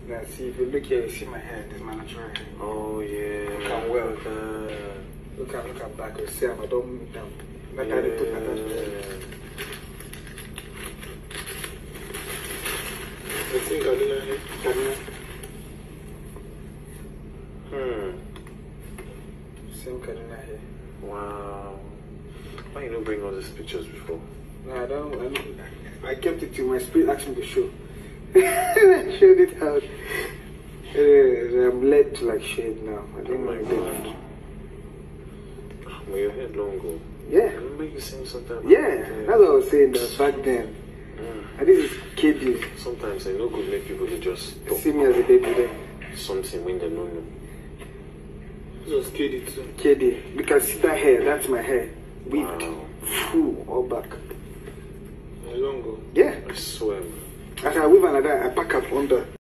Now see, if you look here, you see my hair. This is my natural hair. Oh yeah. Look at well. Look at back. You see, I don't move down. But I put my hand there. I think Kaduna here. Kaduna. Same Kaduna here. Wow. Why you don't bring all these pictures before? No, I don't. I kept it to my spirit asked me to show. I showed it out. I'm led to like shade now. I don't my God. Well, your hair long ago. Yeah. I remember you saying something about that's what I was saying that back then. And this is KD. Sometimes I know good make people to just talk. See me as a baby then. Something when they don't know. This was KD too. KD. Because see that hair, that's my hair. Weaved. Wow. Full all back. Long ago? Yeah. I swear. As I weave another, I pack up under.